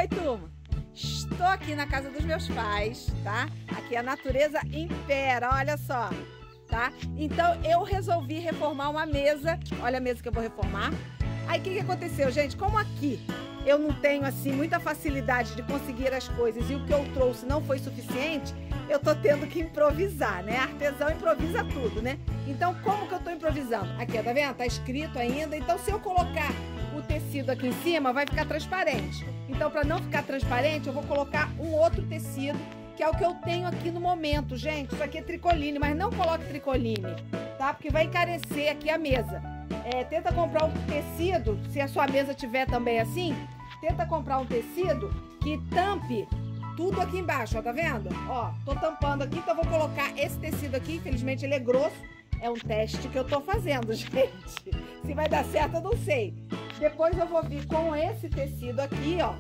Oi, turma! Estou aqui na casa dos meus pais, tá? Aqui a natureza impera, olha só, tá? Então eu resolvi reformar uma mesa, olha a mesa que eu vou reformar. Aí o que aconteceu, gente? Como aqui eu não tenho, assim, muita facilidade de conseguir as coisas e o que eu trouxe não foi suficiente, eu tô tendo que improvisar, né? Artesão improvisa tudo, né? Então como que eu tô improvisando? Aqui, ó, tá vendo? Tá escrito ainda, então se eu colocar o tecido aqui em cima vai ficar transparente. Então, para não ficar transparente, eu vou colocar um outro tecido, que é o que eu tenho aqui no momento, gente. Isso aqui é tricoline, mas não coloque tricoline, tá? Porque vai encarecer aqui a mesa. Tenta comprar um tecido, se a sua mesa tiver também assim, tenta comprar um tecido que tampe tudo aqui embaixo, ó, tá vendo? Ó, tô tampando aqui, então eu vou colocar esse tecido aqui, infelizmente ele é grosso. É um teste que eu tô fazendo, gente. Se vai dar certo, eu não sei. Depois eu vou vir com esse tecido aqui, ó,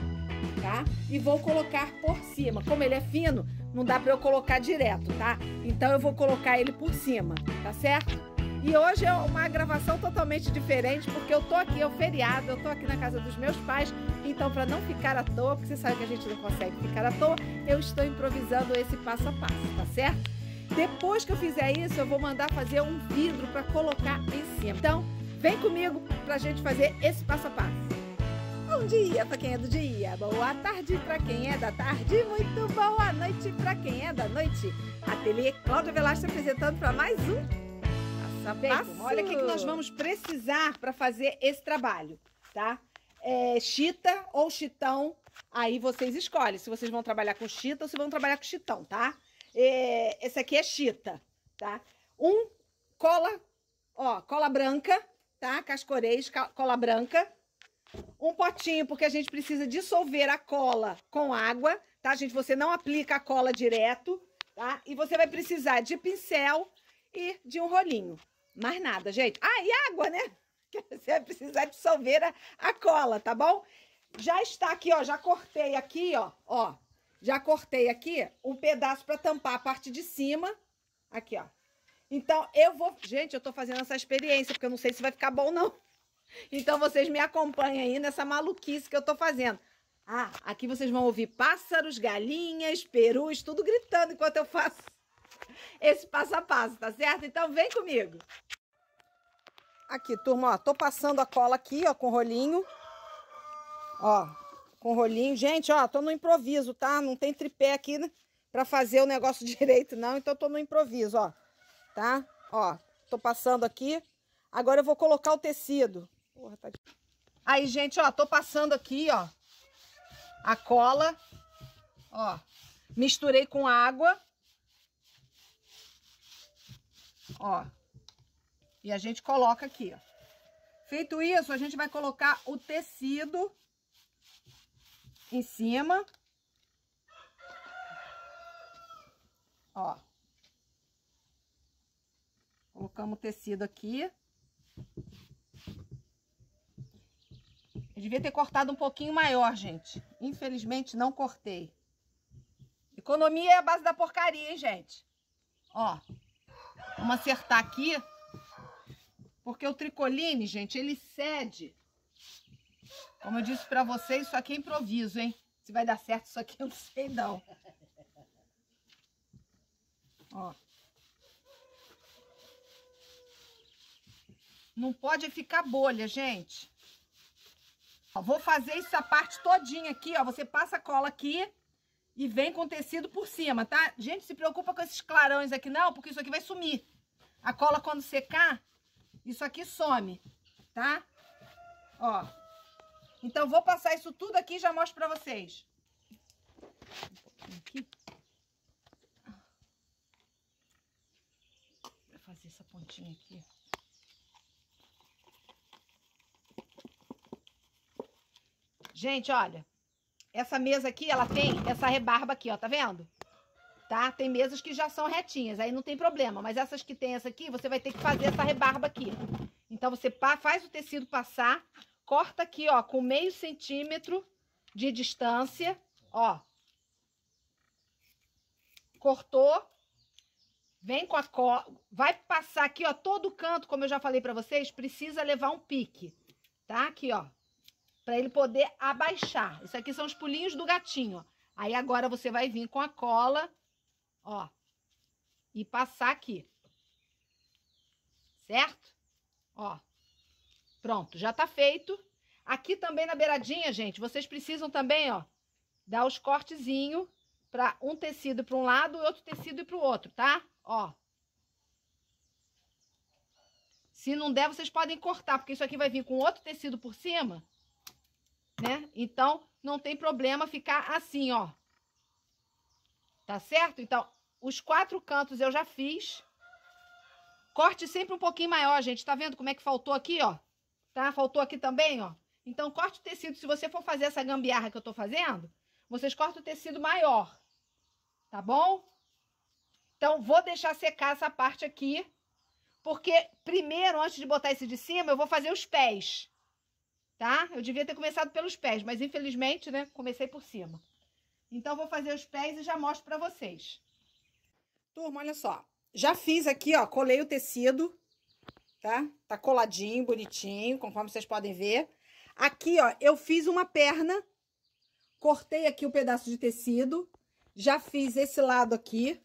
tá? E vou colocar por cima. Como ele é fino, não dá pra eu colocar direto, tá? Então eu vou colocar ele por cima, tá certo? E hoje é uma gravação totalmente diferente, porque eu tô aqui, é o feriado, eu tô aqui na casa dos meus pais. Então, pra não ficar à toa, porque você sabe que a gente não consegue ficar à toa, eu estou improvisando esse passo a passo, tá certo? Depois que eu fizer isso, eu vou mandar fazer um vidro para colocar em cima. Então, vem comigo pra gente fazer esse passo a passo. Bom dia para quem é do dia, boa tarde para quem é da tarde, muito boa noite para quem é da noite. Ateliê Cláudia Velasco apresentando para mais um passo a passo. Olha o que nós vamos precisar para fazer esse trabalho, tá? Chita ou chitão, aí vocês escolhem se vocês vão trabalhar com chita ou se vão trabalhar com chitão, tá? Esse aqui é chita, tá? Cola, ó, cola branca, tá? Cascorês, cola branca. Um potinho, porque a gente precisa dissolver a cola com água, tá, gente? Você não aplica a cola direto, tá? E você vai precisar de pincel e de um rolinho. Mais nada, gente. Ah, e água, né? Que você vai precisar dissolver a cola, tá bom? Já está aqui, ó, já cortei aqui, ó. Já cortei aqui um pedaço para tampar a parte de cima. Aqui, ó. Então, eu vou... Gente, eu tô fazendo essa experiência, porque eu não sei se vai ficar bom, não. Então, vocês me acompanhem aí nessa maluquice que eu tô fazendo. Ah, aqui vocês vão ouvir pássaros, galinhas, perus, tudo gritando enquanto eu faço esse passo a passo, tá certo? Então, vem comigo. Aqui, turma, ó. Tô passando a cola aqui, ó, com rolinho. Ó. Com rolinho. Gente, ó, tô no improviso, tá? Não tem tripé aqui, né, pra fazer o negócio direito, não. Então, tô no improviso, ó. Tá? Ó, tô passando aqui. Agora eu vou colocar o tecido. Porra, tá... Aí, gente, ó, tô passando aqui, ó, a cola. Ó, misturei com água. Ó. E a gente coloca aqui, ó. Feito isso, a gente vai colocar o tecido em cima, ó, colocamos o tecido aqui. Eu devia ter cortado um pouquinho maior, gente. Infelizmente, não cortei. Economia é a base da porcaria, hein, gente? Ó, vamos acertar aqui, porque o tricoline, gente, ele cede. Como eu disse pra vocês, isso aqui é improviso, hein? Se vai dar certo isso aqui, eu não sei não. Ó. Não pode ficar bolha, gente. Ó, vou fazer essa parte todinha aqui, ó. Você passa a cola aqui e vem com o tecido por cima, tá? Gente, se preocupa com esses clarões aqui não, porque isso aqui vai sumir. A cola, quando secar, isso aqui some, tá? Ó. Então, vou passar isso tudo aqui e já mostro pra vocês. Um pouquinho aqui. Vou fazer essa pontinha aqui. Gente, olha. Essa mesa aqui, ela tem essa rebarba aqui, ó. Tá vendo? Tá? Tem mesas que já são retinhas, aí não tem problema. Mas essas que tem essa aqui, você vai ter que fazer essa rebarba aqui. Então, você faz o tecido passar... Corta aqui, ó, com meio centímetro de distância, ó. Cortou. Vem com a cola. Vai passar aqui, ó, todo o canto, como eu já falei pra vocês, precisa levar um pique, tá? Aqui, ó. para ele poder abaixar. Isso aqui são os pulinhos do gatinho, ó. Aí agora você vai vir com a cola, ó, e passar aqui. Certo? Ó. Pronto, já tá feito. Aqui também na beiradinha, gente, vocês precisam também, ó, dar os cortezinhos para um tecido para um lado e outro tecido para o outro, tá? Ó. Se não der, vocês podem cortar, porque isso aqui vai vir com outro tecido por cima, né? Então, não tem problema ficar assim, ó. Tá certo? Então, os 4 cantos eu já fiz. Corte sempre um pouquinho maior, gente. Tá vendo como é que faltou aqui, ó? Tá? Faltou aqui também, ó. Então, corte o tecido. Se você for fazer essa gambiarra que eu tô fazendo, vocês cortam o tecido maior. Tá bom? Então, vou deixar secar essa parte aqui. Porque primeiro, antes de botar esse de cima, eu vou fazer os pés. Tá? Eu devia ter começado pelos pés, mas infelizmente, né, comecei por cima. Então, vou fazer os pés e já mostro pra vocês. Turma, olha só. Já fiz aqui, ó, colei o tecido, tá? Tá coladinho, bonitinho, conforme vocês podem ver. Aqui, ó, eu fiz uma perna, cortei aqui o pedaço de tecido, já fiz esse lado aqui,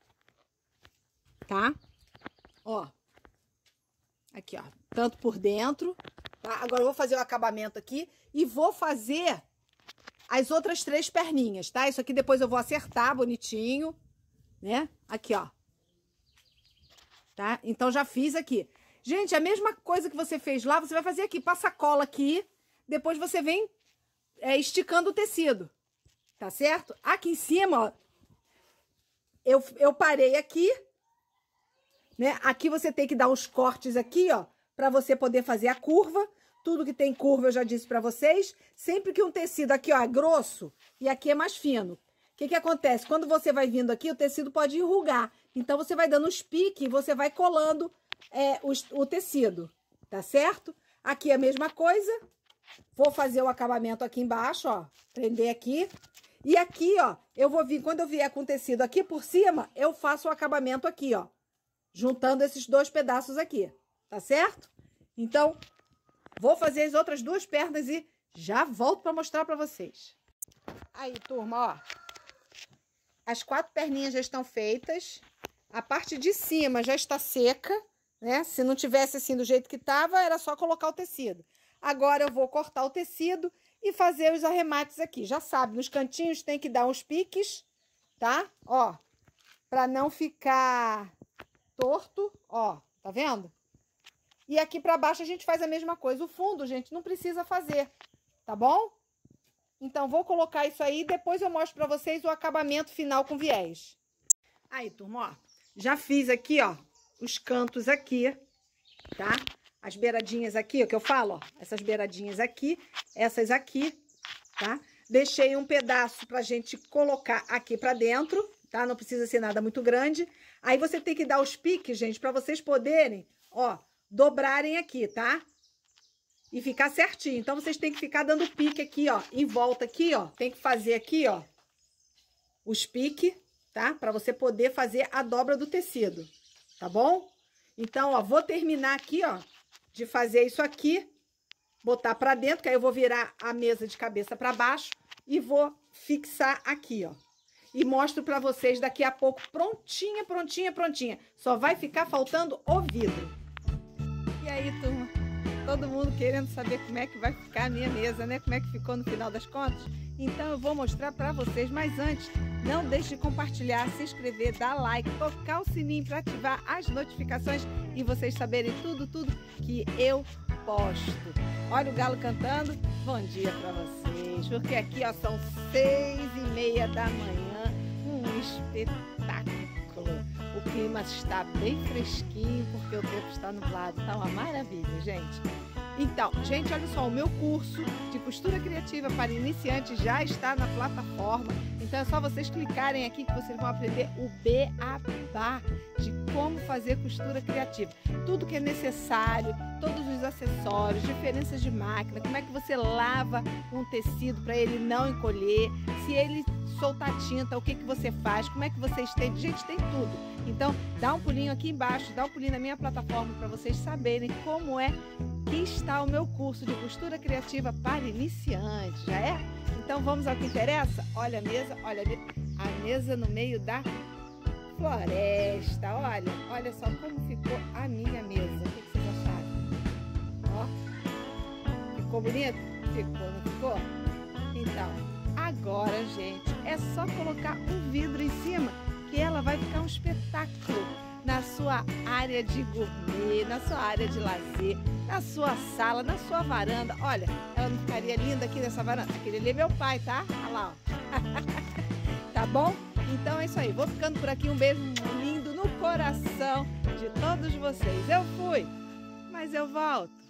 tá? Ó, aqui, ó, tanto por dentro, tá? Agora eu vou fazer o acabamento aqui e vou fazer as outras 3 perninhas, tá? Isso aqui depois eu vou acertar bonitinho, né? Aqui, ó. Tá? Então, já fiz aqui. Gente, a mesma coisa que você fez lá, você vai fazer aqui. Passa a cola aqui, depois você vem esticando o tecido. Tá certo? Aqui em cima, ó, eu parei aqui, né? Aqui você tem que dar uns cortes aqui, ó, pra você poder fazer a curva. Tudo que tem curva eu já disse pra vocês. Sempre que um tecido aqui, ó, é grosso e aqui é mais fino. O que que acontece? Quando você vai vindo aqui, o tecido pode enrugar. Então, você vai dando os piques e você vai colando o tecido, tá certo? Aqui é a mesma coisa. Vou fazer o acabamento aqui embaixo, ó. Prender aqui. E aqui, ó, eu vou vir, quando eu vier com o tecido aqui por cima, eu faço o acabamento aqui, ó. Juntando esses 2 pedaços aqui, tá certo? Então, vou fazer as outras 2 pernas e já volto pra mostrar pra vocês. Aí, turma, ó. As 4 perninhas já estão feitas. A parte de cima já está seca, né? Se não tivesse assim do jeito que tava, era só colocar o tecido. Agora eu vou cortar o tecido e fazer os arremates aqui. Já sabe, nos cantinhos tem que dar uns piques, tá? Ó, pra não ficar torto, ó, tá vendo? E aqui pra baixo a gente faz a mesma coisa. O fundo, gente, não precisa fazer, tá bom? Então, vou colocar isso aí e depois eu mostro pra vocês o acabamento final com viés. Aí, turma, ó. Já fiz aqui, ó, os cantos aqui, tá? As beiradinhas aqui, ó, que eu falo, ó. Essas beiradinhas aqui, essas aqui, tá? Deixei um pedaço pra gente colocar aqui pra dentro, tá? Não precisa ser nada muito grande. Aí, você tem que dar os piques, gente, pra vocês poderem, ó, dobrarem aqui, tá? E ficar certinho. Então, vocês têm que ficar dando pique aqui, ó. Em volta aqui, ó. Tem que fazer aqui, ó. Os piques, tá? Pra você poder fazer a dobra do tecido. Tá bom? Então, ó. Vou terminar aqui, ó. De fazer isso aqui. Botar pra dentro, que aí eu vou virar a mesa de cabeça pra baixo. E vou fixar aqui, ó. E mostro pra vocês daqui a pouco prontinha, prontinha, prontinha. Só vai ficar faltando o vidro. E aí, turma? Todo mundo querendo saber como é que vai ficar a minha mesa, né? Como é que ficou no final das contas. Então, eu vou mostrar pra vocês. Mas antes, não deixe de compartilhar, se inscrever, dar like, tocar o sininho para ativar as notificações e vocês saberem tudo que eu posto. Olha o galo cantando. Bom dia pra vocês. Porque aqui, ó, são 6h30 da manhã. Um espetáculo. O clima está bem fresquinho, porque o tempo está nublado. Tá uma maravilha, gente. Então, gente, olha só, o meu curso de costura criativa para iniciantes já está na plataforma. Então, é só vocês clicarem aqui que vocês vão aprender o beabá de como fazer costura criativa. Tudo que é necessário, todos os acessórios, diferenças de máquina, como é que você lava um tecido para ele não encolher, se ele soltar tinta, o que você faz, como é que você estende. Gente, tem tudo. Então, dá um pulinho aqui embaixo, dá um pulinho na minha plataforma para vocês saberem como é que está o meu curso de costura criativa para iniciantes, já é? Então, vamos ao que interessa? Olha a mesa, olha a mesa no meio da floresta. Olha só como ficou a minha mesa. O que vocês acharam? Ó, ficou bonito? Ficou, não ficou? Então, agora, gente, é só colocar um vidro em cima que ela vai ficar um espetáculo na sua área de gourmet, na sua área de lazer, na sua sala, na sua varanda. Olha, ela não ficaria linda aqui nessa varanda? Aquele ali é meu pai, tá? Olha lá, ó. Tá bom? Então é isso aí. Vou ficando por aqui. Um beijo lindo no coração de todos vocês. Eu fui, mas eu volto.